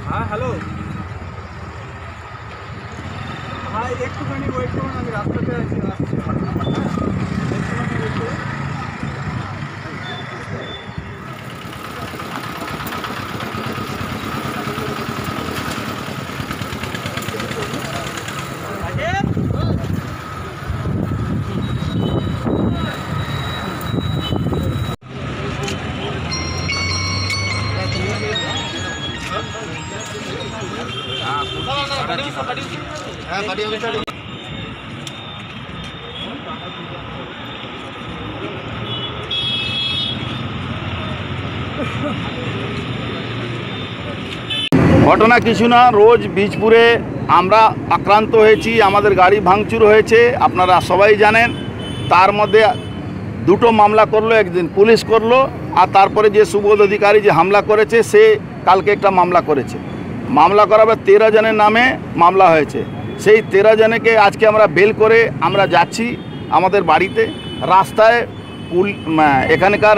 हाँ हेलो हाँ একটুখানি ওয়েট করুন আমি রাস্তাতে আছি हाँ बढ़िया ঘটনা কিছু না, রোজ বীজপুরে আমরা আক্রান্ত হয়েছি, আমাদের গাড়ি ভাঙচুর হয়েছে, আপনারা সবাই জানেন। তার মধ্যে দুটো মামলা করলো, একদিন পুলিশ করলো, আর তারপরে যে সুবোধ অধিকারী যে হামলা করেছে সে কালকে একটা মামলা করেছে। মামলা করাবে 13 জনের নামে মামলা হয়েছে। সেই 13 জনকে আজকে আমরা বেল করে আমরা যাচ্ছি আমাদের বাড়িতে। রাস্তায় এখানকার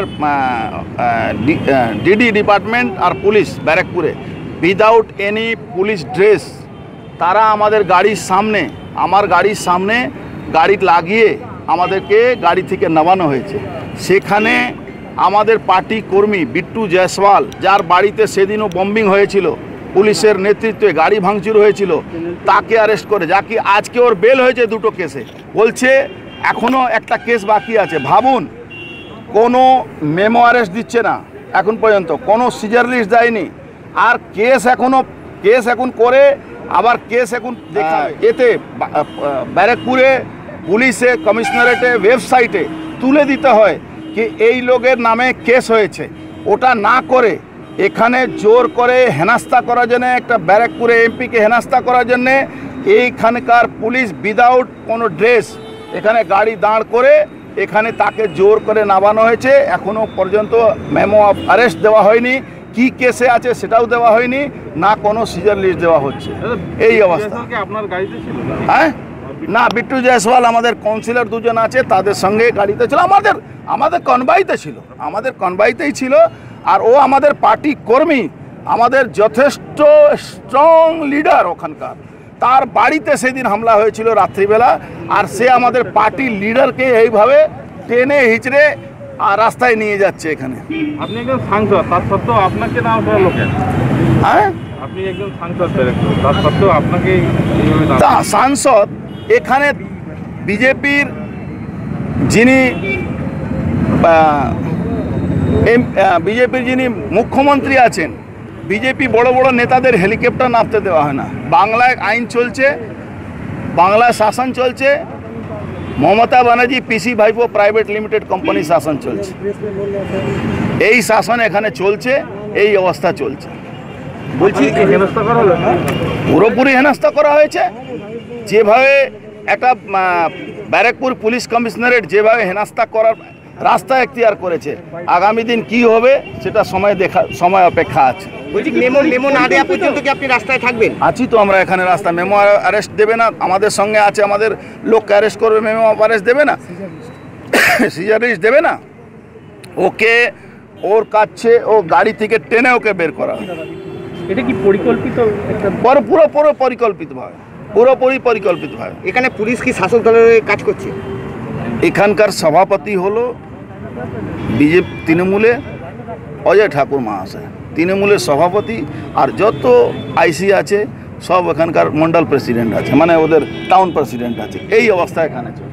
ডিডি ডিপার্টমেন্ট আর পুলিশ ব্যারাকপুরে উইদাউট এনি পুলিশ ড্রেস তারা আমাদের গাড়ির সামনে, আমার গাড়ির সামনে গাড়ি লাগিয়ে আমাদেরকে গাড়ি থেকে নামানো হয়েছে। সেখানে আমাদের পার্টি কর্মী বিট্টু জয়সওয়াল, যার বাড়িতে সেদিনও বম্বিং হয়েছিল, পুলিশের নেতৃত্বে গাড়ি ভাঙচুর হয়েছিল, তাকে অ্যারেস্ট করে, যাকে আজকে ওর বেল হয়েছে দুটো কেসে। বলছে এখনও একটা কেস বাকি আছে। ভাবুন, কোনো মেমো অ্যারেস্ট দিচ্ছে না এখন পর্যন্ত, কোনো সিজার লিস্ট দেয়নি, আর কেস এখন করে আবার কেস এখন এতে ব্যারাকপুরে পুলিশে কমিশনারেটে ওয়েবসাইটে তুলে দিতে হয় কি এই লোকের নামে কেস হয়েছে। ওটা না করে এখানে জোর করে হেনাস্তা করার জন্য, একটা ব্যারাকপুরে এমপিকে হেনাস্তা করার জন্যে এইখানকার পুলিশ উইদাউট কোনো ড্রেস এখানে গাড়ি দাঁড় করে এখানে তাকে জোর করে নামানো হয়েছে। এখনও পর্যন্ত মেমো অফ অ্যারেস্ট দেওয়া হয়নি, কি কেসে আছে সেটাও দেওয়া হয়নি, না কোনো সিজার লিস্ট দেওয়া হচ্ছে। এই অবস্থা। আপনার গাড়িতে ছিল? হ্যাঁ না, বিট্টু জয়সওয়াল আমাদের কাউন্সিলর দুজন আছে, তাদের সঙ্গে গাড়িতে ছিল, আমাদের কনভয়তে ছিল, আমাদের কনভয়তেই ছিল। আর ও আমাদের পার্টি কর্মী, আমাদের যথেষ্ট স্ট্রং লিডার ওখানকার। তার বাড়িতে সেদিন হামলা হয়েছিল রাত্রিবেলা, আর সে আমাদের পার্টি লিডারকে এইভাবে টেনে হিচড়ে রাস্তায় নিয়ে যাচ্ছে। এখানে আপনি একজন সাংসদ, তার সত্ত্বেও আপনাকে নাম করা লোকের? হ্যাঁ, আপনি একজন সাংসদ, তার সত্ত্বেও আপনাকে সাংসদ। এখানে বিজেপির যিনি মুখ্যমন্ত্রী আছেন, বিজেপি বড় বড় নেতাদের হেলিকপ্টার নামতে দেওয়া হয় না। বাংলায় আইন চলছে, বাংলায় শাসন চলছে, মমতা ব্যানার্জি পিসি ভাইপো প্রাইভেট লিমিটেড কোম্পানি শাসন চলছে। এই শাসন এখানে চলছে, এই অবস্থা চলছে। বলছি পুরোপুরি হেনস্থা করা হয়েছে। যেভাবে একটা ব্যারাকপুর পুলিশ কমিশনারেট যেভাবে হেনস্থা করার রাস্তা এখতিয়ার করেছে, আগামী দিন কি হবে সেটা সময় অপেক্ষা আছে। মেমো না দেওয়া পর্যন্ত কি আপনি রাস্তায় থাকবেন? আছি তো আমরা এখানে। রাস্তা মেমো অ্যারেস্ট দেবে না, আমাদের সঙ্গে আছে, আমাদের লোককে অ্যারেস্ট করবে, মেমো অ্যারেস্ট দেবে না, সিজার লিস্ট দেবে না। ওকে ওর কাছে ও গাড়ি থেকে টেনে ওকে বের করা। এটা কি পরিকল্পিত? পুরোপুরি পরিকল্পিতভাবে। এখানে পুলিশ কি শাসক দলের কাজ করছে? এখানকার সভাপতি হলো বিজেপি তৃণমূলে অজয় ঠাকুর মহাশয়, তৃণমূলের সভাপতি। আর যত আইসি আছে সব এখানকার মন্ডল প্রেসিডেন্ট আছে, মানে ওদের টাউন প্রেসিডেন্ট আছে। এই অবস্থা এখানে চলছে।